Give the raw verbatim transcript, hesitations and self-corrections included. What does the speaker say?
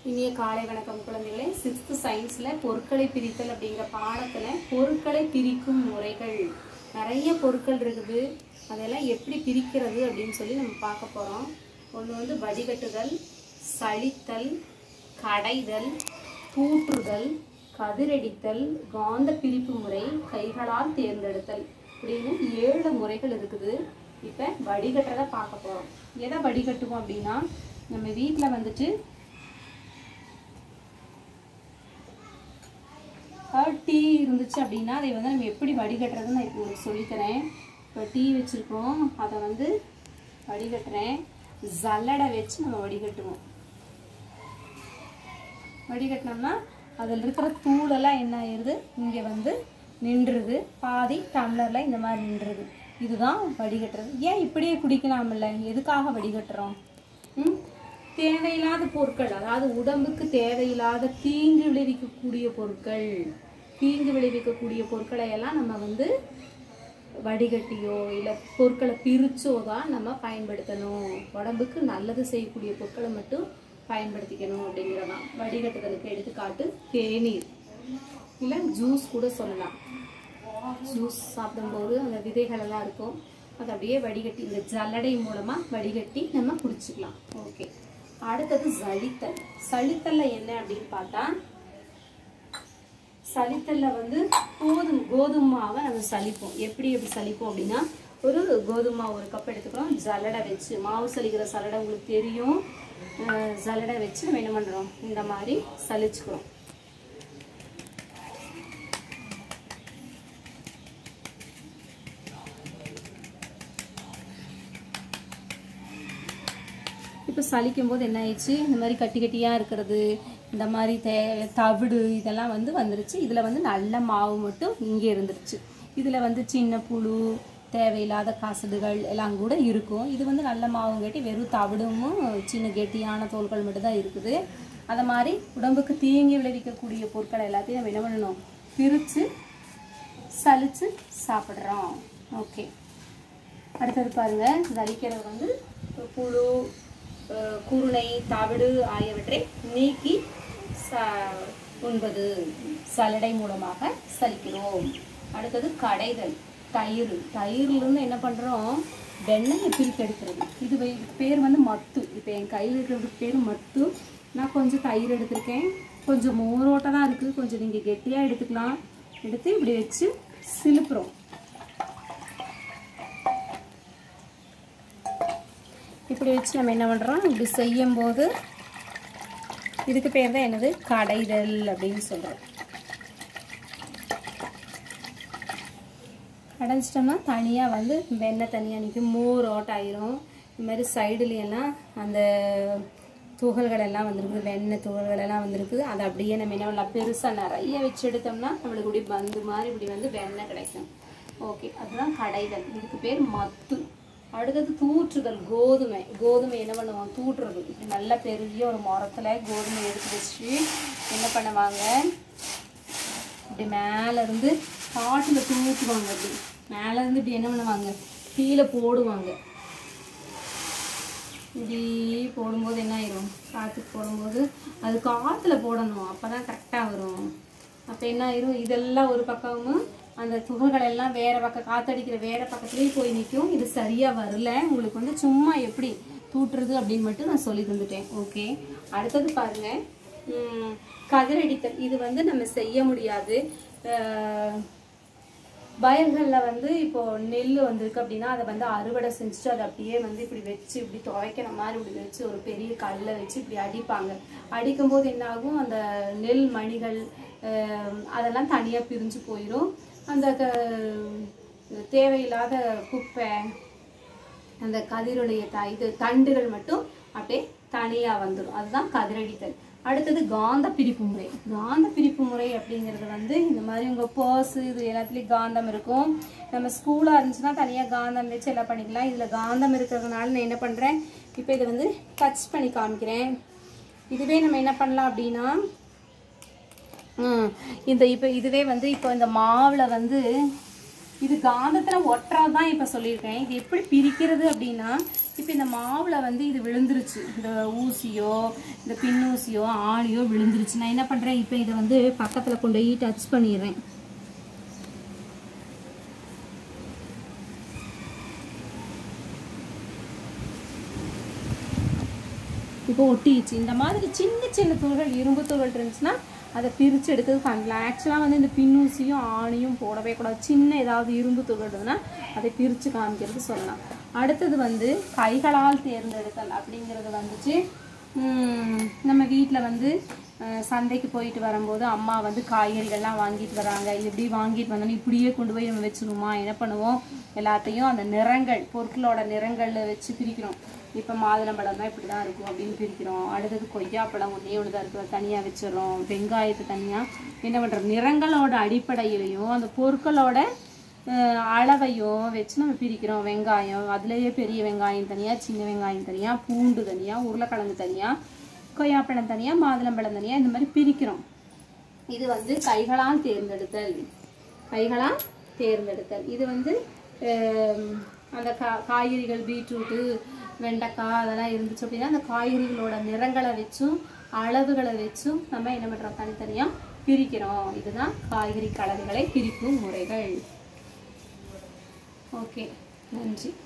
இனிய காலை வணக்கம் குழந்தைகளே. சிக்ஸ்த் சயின்ஸ்ல பொருட்களை பிரித்தல் அப்படிங்கிற பாடத்துல பொருட்களை பிரிக்கும் முறைகள் நிறைய பொருட்கள் இருக்குது. அதெல்லாம் எப்படி பிரிக்கிறது அப்படின்னு சொல்லி நம்ம பார்க்க போறோம். ஒன்று வந்து வடிகட்டுதல், சலித்தல், கடைதல், தூற்றுதல், கதிரடித்தல், காந்த பிரிப்பு முறை, கைகளால் தேர்ந்தெடுத்தல் அப்படின்னு ஏழு முறைகள் இருக்குது. இப்போ வடிகட்டுறதை பார்க்க போறோம். எதை வடிகட்டுவோம் அப்படின்னா, நம்ம வீட்டில் வந்துட்டு டீ இருந்துச்சு அப்படின்னா அதை வந்து நம்ம எப்படி வடிகட்டுறதுன்னு நான் இப்போ உங்களுக்கு சொல்லித்தரேன். இப்போ டீ வச்சுருக்கோம், அதை வந்து வடிகட்டுறேன். ஜல்லடை வச்சு நம்ம வடிகட்டுவோம். வடிகட்டினோம்னா அதில் இருக்கிற தூளெல்லாம் என்ன ஆயிடுது, இங்கே வந்து நின்றுது. பாதி டம்ளரில் இந்த மாதிரி நின்றுது. இதுதான் வடிகட்டுறது. ஏன் இப்படியே குடிக்கலாமில்ல, எதுக்காக வடிகட்டுறோம்? ம் தேவையில்லாத பொருட்கள், அதாவது உடம்புக்கு தேவையில்லாத தீங்கு விளைவிக்கக்கூடிய பொருட்கள் தீங்கு விளைவிக்கக்கூடிய பொருட்களை எல்லாம் நம்ம வந்து வடிகட்டியோ இல்லை பொருட்களை பிரிச்சோ தான் நம்ம பயன்படுத்தணும். உடம்புக்கு நல்லது செய்யக்கூடிய பொருட்களை மட்டும் பயன்படுத்திக்கணும் அப்படிங்கிறதான் வடிகட்டுதலுக்கு எடுத்துக்காட்டு. தேநீர் இல்லை ஜூஸ் கூட சொல்லலாம். ஜூஸ் சாப்பிடும்போது அந்த விதைகள் எல்லாம் இருக்கும், அதை அப்படியே வடிகட்டி இந்த ஜல்லடை மூலமா வடிகட்டி நம்ம குடிச்சுக்கலாம். ஓகே, அடுத்தது சலித்தல். சலித்தல்ல என்ன அப்படின்னு பார்த்தா, சலித்தல்ல வந்து கோதுமை கோதுமை மாவை நம்ம சலிப்போம். எப்படி எப்படி சலிப்போம் அப்படின்னா, ஒரு கோதுமை மாவு ஒரு கப் எடுத்துக்கிறோம். ஜல்லடை வச்சு, மாவு சலிக்கிற சல்லடை உங்களுக்கு தெரியும், ஜல்லடை வச்சு நம்ம என்ன பண்ணுறோம், இந்த மாதிரி சலிச்சுக்கிறோம். இப்போ சலிக்கும் போது என்ன ஆயிடுச்சு, இந்த மாதிரி கட்டி கட்டியாக இருக்கிறது, இந்த மாதிரி தே தவிடு இதெல்லாம் வந்து வந்துருச்சு. இதில் வந்து நல்ல மாவு மட்டும் இங்கே இருந்துருச்சு. இதில் வந்து சின்ன புழு, தேவையில்லாத கசடுகள் எல்லாம் கூட இருக்கும். இது வந்து நல்ல மாவும் கேட்டி வெறும் தவிடும் சின்ன கெட்டியான தோல்கள் மட்டும்தான் இருக்குது. அதை மாதிரி உடம்புக்கு தீங்கி விளைவிக்கக்கூடிய பொருட்களை எல்லாத்தையும் நம்ம என்ன பண்ணணும், பிரித்து சலித்து சாப்பிட்றோம். ஓகே, அடுத்தது பாருங்கள். சலிக்கிறது வந்து புழு, குருணை, தவிடு ஆகியவற்றை நீக்கி ச உண்பது சலடை மூலமாக சலிக்கிறோம். அடுத்தது கடைதல். தயிர் தயிர்லேருந்து என்ன பண்ணுறோம், வெண்ணெயை பிரித்து எடுக்கிறது. இது பேர் வந்து மத்து. இப்போ என் கையில் இருக்கிறதுக்கு பேர் மத்து. நான் கொஞ்சம் தயிர் எடுத்திருக்கேன், கொஞ்சம் மோரோட்டை தான் இருக்குது, கொஞ்சம் நீங்கள் கெட்டியாக எடுத்துக்கலாம். எடுத்து இப்படி வச்சு சிலுப்புறோம். இப்படி வச்சு நம்ம என்ன பண்ணுறோம், இப்படி செய்யும்போது இதுக்கு பேர் தான் என்னது, கடைதல் அப்படின்னு சொல்கிறோம். கடைஞ்சிட்டோம்னா தனியாக வந்து வெண்ணெய் தனியாக நிற்கும், மோர் ஓட்டாயிரும். இந்த மாதிரி சைடுலையெல்லாம் அந்த துகள்கள் எல்லாம் வந்துருக்குது, வெண்ணெய் துகள்கள் எல்லாம் வந்துருக்குது. அதை அப்படியே நம்ம என்ன பண்ணலாம், பெருசாக நிறைய வச்சு எடுத்தோம்னா நம்மளுக்கு இப்படி பந்து மாதிரி இப்படி வந்து வெண்ணெய் கிடைக்கும். ஓகே, அதுதான் கடைதல். இதுக்கு பேர் மத்து. அடுத்தது தூற்றுதல். கோதுமை கோதுமை என்ன பண்ணுவாங்க, தூற்றுறது. இப்படி நல்ல பெரிய ஒரு மரத்தில் கோதுமை எடுத்து வச்சு என்ன பண்ணுவாங்க, இப்படி மேலேருந்து காட்டில் தூற்றுவாங்க. அப்படி மேலேருந்து இப்படி என்ன பண்ணுவாங்க, கீழே போடுவாங்க. இப்படி போடும்போது என்ன ஆயிரும், காற்றுக்கு போடும்போது அது காற்றுல போடணும், அப்போ தான் கரெக்டாக வரும். அப்போ என்ன ஆயிரும், இதெல்லாம் ஒரு பக்கமும் அந்த துகள்கள் எல்லாம் வேறு பக்கம் காற்றடிக்கிற வேறு பக்கத்துலேயே போய் நிற்கும். இது சரியாக வரல. உங்களுக்கு வந்து சும்மா எப்படி தூட்டுறது அப்படின்னு மட்டும் நான் சொல்லி தந்துட்டேன். ஓகே, அடுத்தது பாருங்கள், கதிரடித்தல். இது வந்து நம்ம செய்ய முடியாது. வயல்களில் வந்து இப்போது நெல் வந்திருக்கு அப்படின்னா அதை வந்து அறுவடை செஞ்சுட்டு அதை அப்படியே வந்து இப்படி வச்சு இப்படி துவைக்கிற மாதிரி இப்படி வச்சு ஒரு பெரிய கல்லை வச்சு இப்படி அடிப்பாங்க. அடிக்கும்போது என்ன ஆகும், அந்த நெல் மணிகள் அதெல்லாம் தனியாக பிரிஞ்சு போயிடும். அந்த தேவையில்லாத குப்பை, அந்த கதிருடைய த இது தண்டுகள் மட்டும் அப்படியே தனியாக வந்துடும். அதுதான் கதிரடித்தல். அடுத்தது காந்த பிரிப்பு முறை. காந்த பிரிப்பு முறை அப்படிங்கிறது வந்து இந்த மாதிரி உங்கள் பர்ஸு இது எல்லாத்துலேயும் காந்தம் இருக்கும். நம்ம ஸ்கூலாக இருந்துச்சுன்னா தனியாக காந்தம் வச்சு எல்லாம் பண்ணிக்கலாம். இதில் காந்தம் இருக்கிறதுனால நான் என்ன பண்ணுறேன், இப்போ இதை வந்து டச் பண்ணி காமிக்கிறேன். இதுவே நம்ம என்ன பண்ணலாம் அப்படின்னா, இந்த இப்போ இதுவே வந்து இப்போ இந்த மாவில் வந்து இது காந்தத்தில் ஒட்டுறது தான் இப்போ சொல்லியிருக்கேன். இது எப்படி பிரிக்கிறது அப்படின்னா, இப்போ இந்த மாவில் வந்து இது விழுந்துருச்சு, இந்த ஊசியோ இந்த பின்னூசியோ ஆணியோ விழுந்துருச்சு. நான் என்ன பண்ணுறேன், இப்போ இதை வந்து பக்கத்தில் கொண்டு போய் டச் பண்ணிடுறேன். இப்போ ஒட்டிடுச்சு. இந்த மாதிரி சின்ன சின்ன தூள்கள், இரும்பு தூள்கள் இருந்துச்சுன்னா அதை பிரித்து எடுக்கிறது பண்ணலாம். ஆக்சுவலாக வந்து இந்த பின்னூசியும் ஆணியும் போடவே கூடாது. சின்ன ஏதாவது இரும்பு தூள்கள் இருந்ததுன்னா அதை பிரித்து காமிக்கிறது சொல்லலாம். அடுத்தது வந்து கைகளால் தேர்ந்தெடுத்தல் அப்படிங்கிறது வந்துச்சு. நம்ம வீட்டில் வந்து சந்தைக்கு போயிட்டு வரும்போது அம்மா வந்து காய்கறிகள்லாம் வாங்கிட்டு வராங்க. இப்படி வாங்கிட்டு வந்தோன்னா இப்படியே கொண்டு போய் நம்ம வச்சுருவோமா, என்ன பண்ணுவோம், எல்லாத்தையும் அந்த நிறங்கள், பொருட்களோட நிறங்களில் வச்சு பிரிக்கிறோம். இப்போ மாதுளம்பழம் தான் இப்படி தான் இருக்கும் அப்படின்னு பிரிக்கிறோம். அடுத்தது கொய்யாப்பழம் ஒன்றே ஒன்று தான் இருக்குது, தனியாக வச்சிடறோம். வெங்காயத்தை தனியாக என்ன பண்ணுறோம், நிறங்களோட அடிப்படையிலையும் அந்த பொருட்களோட அளவையும் வச்சு நம்ம பிரிக்கிறோம். வெங்காயம் அதுலேயே பெரிய வெங்காயம் தனியாக, சின்ன வெங்காயம் தனியாக, பூண்டு தனியாக, உருளைக்கிழங்கு தனியாக, கொய்யாப்பழம் தனியாக, மாதுளம்பழம் தனியாக, இந்த மாதிரி பிரிக்கிறோம். இது வந்து கைகளால் தேர்ந்தெடுத்தல். கைகளால் தேர்ந்தெடுத்தல் இது வந்து அந்த கா காய்கறிகள் பீட்ரூட்டு, வெண்டைக்காய் அதெல்லாம் இருந்துச்சு அப்படின்னா அந்த காய்கறிகளோட நிறங்களை வச்சும் அளவுகளை வச்சும் நம்ம என்ன பண்ணுறோம், தனித்தனியாக பிரிக்கிறோம். இதுதான் காய்கறி கலவைகளை பிரிக்கும் முறைகள். ஓகே, நன்றி.